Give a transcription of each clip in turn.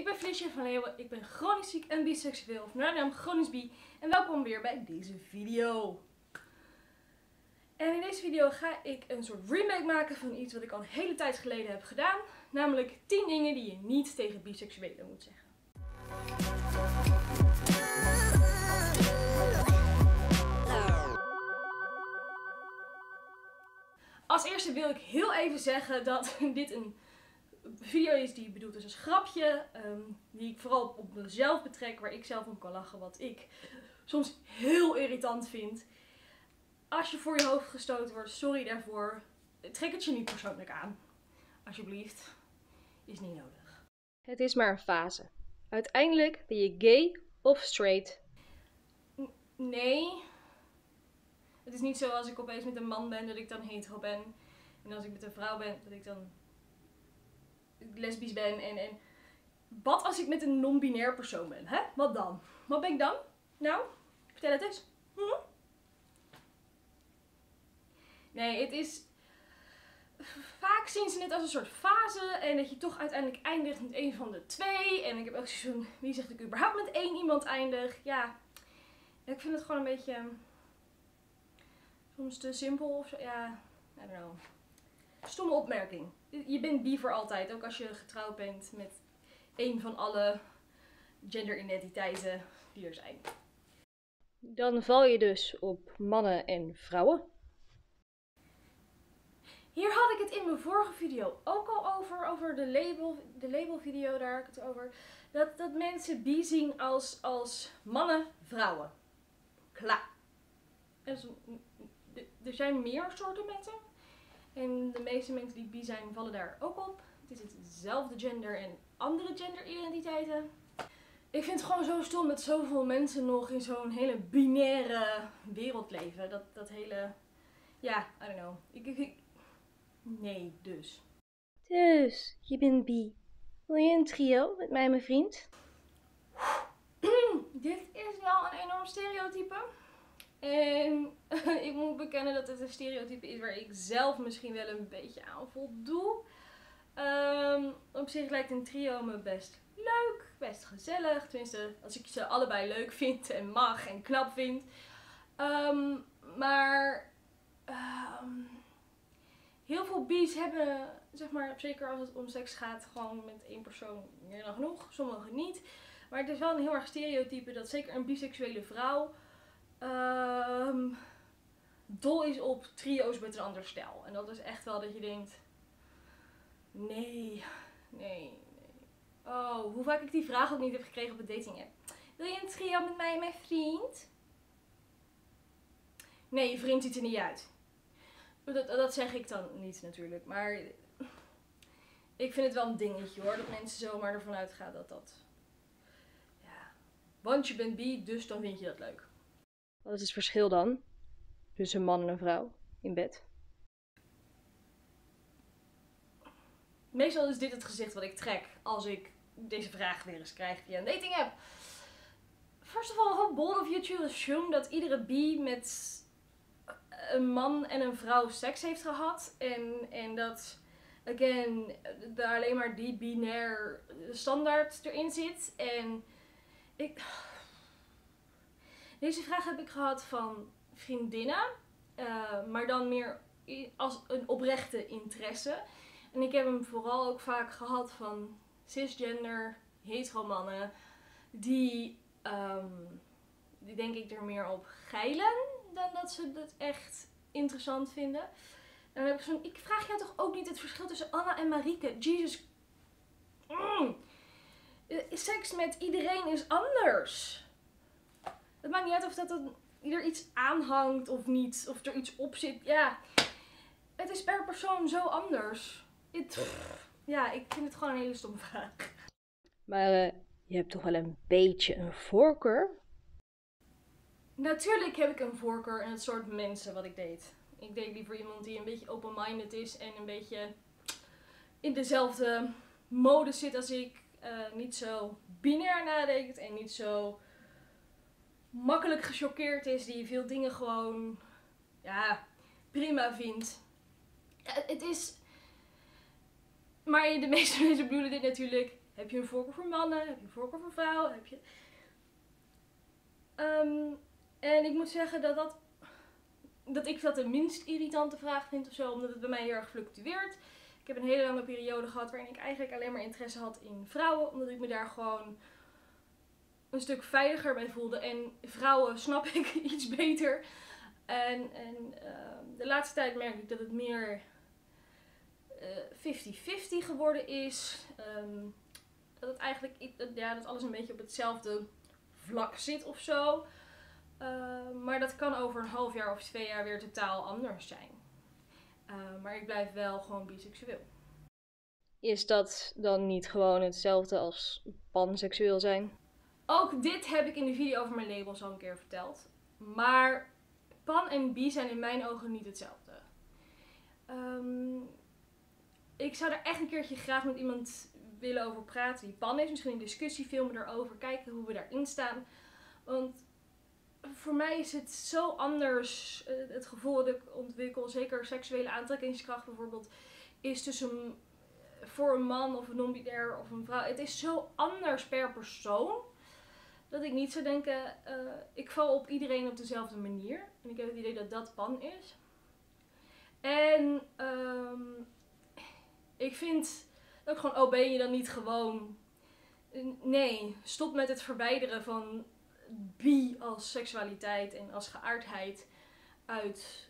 Ik ben Felicia van Leeuwen, ik ben chronisch ziek en biseksueel, of naar de naam chronisch bi, en welkom weer bij deze video. En in deze video ga ik een soort remake maken van iets wat ik al een hele tijd geleden heb gedaan, namelijk 10 dingen die je niet tegen biseksuelen moet zeggen. Als eerste wil ik heel even zeggen dat dit een video is die bedoeld is als grapje, die ik vooral op mezelf betrek, waar ik zelf om kan lachen, wat ik soms heel irritant vind. Als je voor je hoofd gestoten wordt, sorry daarvoor. Trek het je niet persoonlijk aan. Alsjeblieft. Is niet nodig. Het is maar een fase. Uiteindelijk ben je gay of straight. Nee. Het is niet zo als ik opeens met een man ben, dat ik dan hetero ben. En als ik met een vrouw ben, dat ik dan lesbisch ben. En wat als ik met een non-binair persoon ben? Hè? Wat dan? Wat ben ik dan? Nou, vertel het eens. Nee, het is... Vaak zien ze het als een soort fase en dat je toch uiteindelijk eindigt met een van de twee. En ik heb ook zo'n, wie zegt dat ik überhaupt met één iemand eindig? Ja, ik vind het gewoon een beetje soms te simpel of zo. Ja, I don't know. Stomme opmerking. Je bent bi voor altijd, ook als je getrouwd bent met één van alle genderidentiteiten die er zijn. Dan val je dus op mannen en vrouwen. Hier had ik het in mijn vorige video ook al over de label video, daar had ik het over. Dat mensen bi zien als mannen, vrouwen. Klaar. Er zijn meer soorten mensen. En de meeste mensen die bi zijn vallen daar ook op. Het is hetzelfde gender en andere genderidentiteiten. Ik vind het gewoon zo stom dat zoveel mensen nog in zo'n hele binaire wereld leven. Dat hele... Ja, I don't know. Nee, dus. Dus, je bent bi. Wil je een trio met mij en mijn vriend? Dit is wel een enorm stereotype. En ik moet bekennen dat het een stereotype is waar ik zelf misschien wel een beetje aan voldoe. Op zich lijkt een trio me best leuk, best gezellig. Tenminste, als ik ze allebei leuk vind en mag en knap vind. Heel veel bi's hebben, zeg maar, zeker als het om seks gaat, gewoon met één persoon meer dan genoeg. Sommigen niet. Maar het is wel een heel erg stereotype dat zeker een biseksuele vrouw dol is op trio's met een ander stel. En dat is echt wel dat je denkt, nee. Oh, hoe vaak ik die vraag ook niet heb gekregen op een dating app. Wil je een trio met mij en mijn vriend? Nee, je vriend ziet er niet uit. Dat zeg ik dan niet natuurlijk, maar ik vind het wel een dingetje hoor, dat mensen zomaar ervan uitgaan dat ja, want je bent bi, dus dan vind je dat leuk. Wat is het verschil dan tussen een man en een vrouw in bed? Meestal is dit het gezicht wat ik trek als ik deze vraag weer eens krijg via een dating app. First of all, how bold of you to assume dat iedere bi met een man en een vrouw seks heeft gehad. En dat, again, daar alleen maar die binair standaard erin zit. En deze vraag heb ik gehad van vriendinnen. Maar dan meer als een oprechte interesse. En ik heb hem vooral ook vaak gehad van cisgender, hetero mannen. Die denk ik er meer op geilen dan dat ze het echt interessant vinden. En dan heb ik zo'n, ik vraag jou toch ook niet het verschil tussen Anna en Marieke? Jesus. Seks met iedereen is anders. Het maakt niet uit of dat er iets aanhangt of niet. Of er iets op zit. Ja, het is per persoon zo anders. Ja, ik vind het gewoon een hele stomme vraag. Maar je hebt toch wel een beetje een voorkeur? Natuurlijk heb ik een voorkeur in het soort mensen wat ik date. Ik date liever iemand die een beetje open-minded is en een beetje in dezelfde mode zit als ik. Niet zo binair nadenkt en niet zo makkelijk gechoqueerd is. Die veel dingen gewoon, ja, prima vindt. Het is... Maar de meeste mensen bedoelen dit natuurlijk. Heb je een voorkeur voor mannen? Heb je een voorkeur voor vrouwen? Heb je... En ik moet zeggen dat ik dat de minst irritante vraag vind of zo. Omdat het bij mij heel erg fluctueert. Ik heb een hele lange periode gehad waarin ik eigenlijk alleen maar interesse had in vrouwen. Omdat ik me daar gewoon een stuk veiliger bij voelde. En vrouwen snap ik iets beter. En de laatste tijd merk ik dat het meer 50-50 geworden is. Dat het eigenlijk dat alles een beetje op hetzelfde vlak zit of zo. Maar dat kan over een half jaar of 2 jaar weer totaal anders zijn. Maar ik blijf wel gewoon biseksueel. Is dat dan niet gewoon hetzelfde als panseksueel zijn? Ook dit heb ik in de video over mijn labels al een keer verteld. Maar pan en bi zijn in mijn ogen niet hetzelfde. Ik zou daar echt een keertje graag met iemand willen over praten die pan is. Misschien een discussie filmen erover. Kijken hoe we daarin staan. Want voor mij is het zo anders. Het gevoel dat ik ontwikkel, zeker seksuele aantrekkingskracht bijvoorbeeld, is tussen voor een man of een non-binair of een vrouw. Het is zo anders per persoon. Dat ik niet zou denken, ik val op iedereen op dezelfde manier. En ik heb het idee dat dat pan is. En ik vind ook gewoon, ben je dan niet gewoon... Nee, stop met het verwijderen van bi als seksualiteit en als geaardheid uit...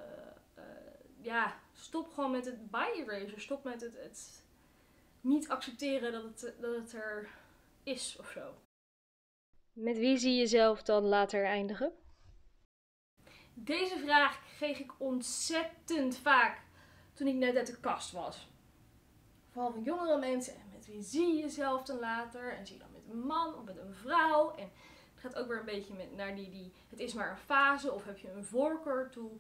stop gewoon met het bi-erasure. Stop met het niet accepteren dat het er is of zo. Met wie zie je jezelf dan later eindigen? Deze vraag kreeg ik ontzettend vaak toen ik net uit de kast was. Vooral van jongere mensen. En met wie zie je jezelf dan later? En zie je dan met een man of met een vrouw? En het gaat ook weer een beetje naar het is maar een fase of heb je een voorkeur toe.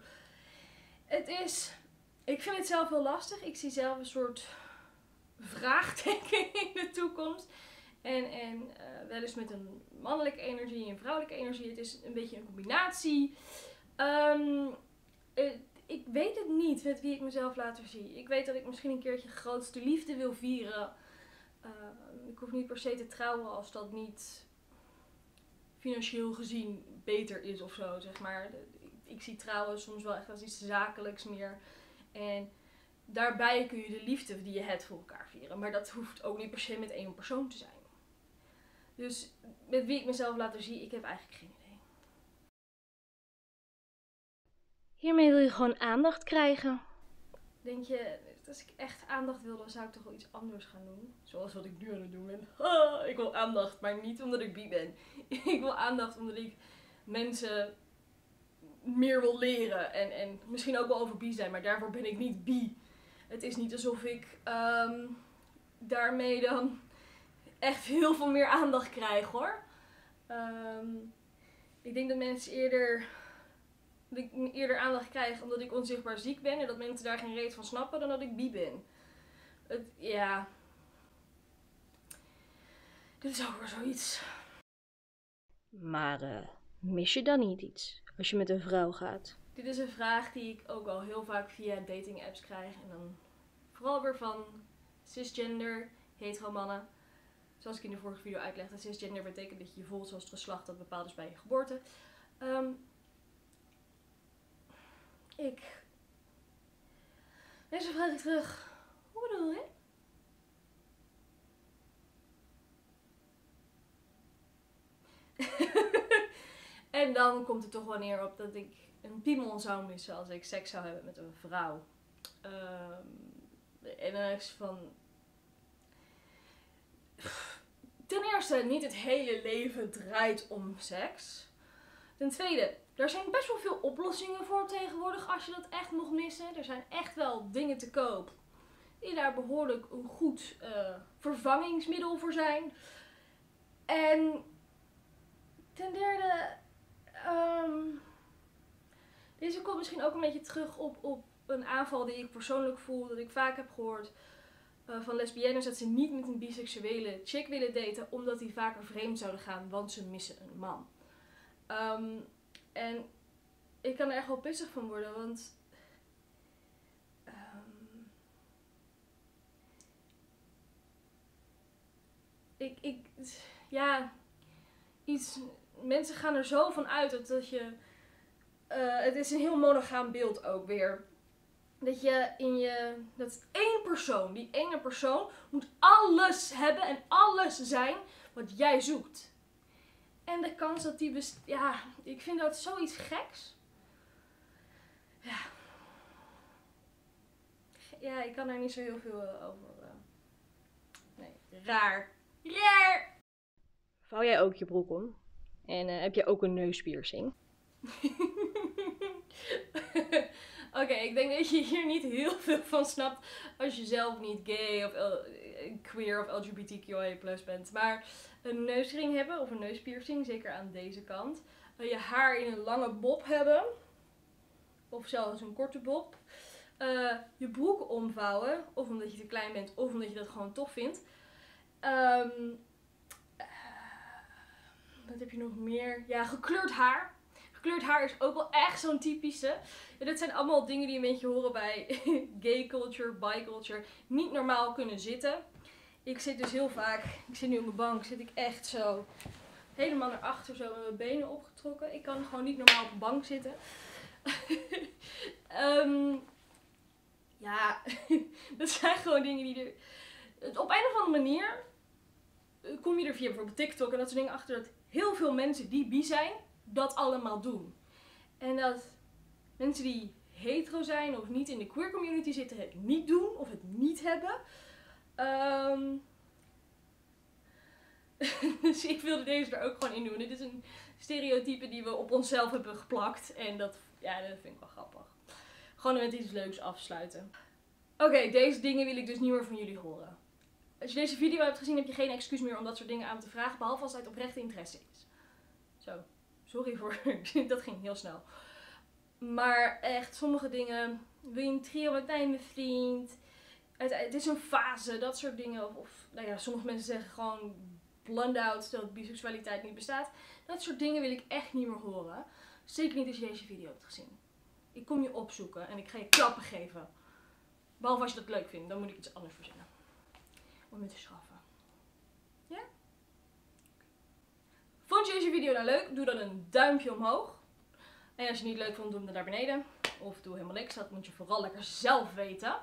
Ik vind het zelf heel lastig. Ik zie zelf een soort vraagteken in de toekomst. En wel eens met een mannelijke energie en een vrouwelijke energie. Het is een beetje een combinatie. Ik weet het niet met wie ik mezelf later zie. Ik weet dat ik misschien een keertje grootste liefde wil vieren. Ik hoef niet per se te trouwen als dat niet financieel gezien beter is of zo, zeg maar. Ik zie trouwen soms wel echt als iets zakelijks meer. En daarbij kun je de liefde die je hebt voor elkaar vieren. Maar dat hoeft ook niet per se met één persoon te zijn. Dus met wie ik mezelf later zie, ik heb eigenlijk geen idee. Hiermee wil je gewoon aandacht krijgen. Denk je, als ik echt aandacht wil, dan zou ik toch wel iets anders gaan doen. Zoals wat ik nu aan het doen ben. Ik wil aandacht, maar niet omdat ik bi ben. Ik wil aandacht omdat ik mensen meer wil leren. En misschien ook wel over bi zijn, maar daarvoor ben ik niet bi. Het is niet alsof ik daarmee dan echt heel veel meer aandacht krijg, hoor. Ik denk dat mensen eerder aandacht krijg omdat ik onzichtbaar ziek ben en dat mensen daar geen reet van snappen dan dat ik bi ben. Dit is ook weer zoiets. Maar mis je dan niet iets als je met een vrouw gaat? Dit is een vraag die ik ook al heel vaak via dating apps krijg. En dan vooral weer van cisgender, hetero mannen. Zoals ik in de vorige video uitlegde, cisgender betekent dat je je voelt zoals het geslacht dat bepaald is bij je geboorte. Deze vraag ik terug. Hoe bedoel je? En dan komt het toch wel neer op dat ik een piemel zou missen als ik seks zou hebben met een vrouw. En dan is van... Ten eerste, niet het hele leven draait om seks. Ten tweede, er zijn best wel veel oplossingen voor tegenwoordig als je dat echt mocht missen. Er zijn echt wel dingen te koop die daar behoorlijk een goed vervangingsmiddel voor zijn. En ten derde, deze komt misschien ook een beetje terug op een aanval die ik persoonlijk voel, dat ik vaak heb gehoord van lesbiennes, dat ze niet met een biseksuele chick willen daten, omdat die vaker vreemd zouden gaan, want ze missen een man. En ik kan er echt wel pissig van worden, want Ja, mensen gaan er zo van uit dat je, het is een heel monogaam beeld ook weer. Dat die ene persoon moet alles hebben en alles zijn wat jij zoekt. En de kans dat ik vind dat zoiets geks. Ja, ik kan daar niet zo heel veel over. Nee, raar. Raar! Vouw jij ook je broek om? En heb je ook een neuspiercing? Oké, ik denk dat je hier niet heel veel van snapt als je zelf niet gay of queer of LGBTQIA+ bent. Maar een neusring hebben of een neuspiercing, zeker aan deze kant. Je haar in een lange bob hebben. Of zelfs een korte bob. Je broek omvouwen. Of omdat je te klein bent of omdat je dat gewoon tof vindt. Wat heb je nog meer? Ja, gekleurd haar. Gekleurd haar is ook wel echt zo'n typische. Ja, dat zijn allemaal dingen die een beetje horen bij gay culture, bi culture. Niet normaal kunnen zitten. Ik zit dus heel vaak, ik zit nu op mijn bank, zit ik echt zo helemaal naar achter, zo met mijn benen opgetrokken. Ik kan gewoon niet normaal op een bank zitten. Ja, dat zijn gewoon dingen die er... Op een of andere manier kom je er via bijvoorbeeld TikTok en dat soort dingen achter dat heel veel mensen die bi zijn, dat allemaal doen. En dat mensen die hetero zijn of niet in de queer community zitten het niet doen of het niet hebben. Dus ik wilde deze er ook gewoon in doen. Dit is een stereotype die we op onszelf hebben geplakt. En dat vind ik wel grappig. Gewoon met iets leuks afsluiten. Oké, deze dingen wil ik dus niet meer van jullie horen. Als je deze video hebt gezien, heb je geen excuus meer om dat soort dingen aan me te vragen. Behalve als het uit oprechte interesse is. Zo, sorry voor... dat ging heel snel. Maar echt, sommige dingen... Wil je een trio met mijn vriend? Het is een fase, dat soort dingen. Of sommige mensen zeggen gewoon blend out dat biseksualiteit niet bestaat. Dat soort dingen wil ik echt niet meer horen. Zeker niet als je deze video hebt gezien. Ik kom je opzoeken en ik ga je klappen geven. Behalve als je dat leuk vindt, dan moet ik iets anders verzinnen. Om je te straffen. Ja? Vond je deze video nou leuk? Doe dan een duimpje omhoog. En als je het niet leuk vond, doe hem dan naar beneden. Of doe helemaal niks. Dat moet je vooral lekker zelf weten.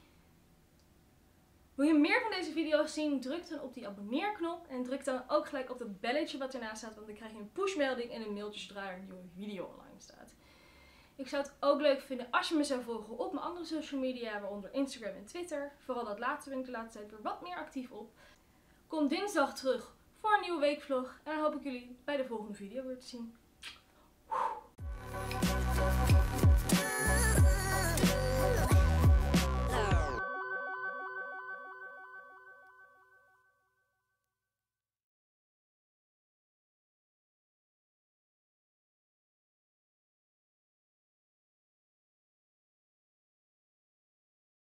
Wil je meer van deze video's zien? Druk dan op die abonneerknop. En druk dan ook gelijk op het belletje wat ernaast staat. Want dan krijg je een pushmelding en een mailtje zodra er een nieuwe video online staat. Ik zou het ook leuk vinden als je me zou volgen op mijn andere social media. Waaronder Instagram en Twitter. Vooral dat laatste ben ik de laatste tijd weer wat meer actief op. Kom dinsdag terug voor een nieuwe weekvlog. En dan hoop ik jullie bij de volgende video weer te zien.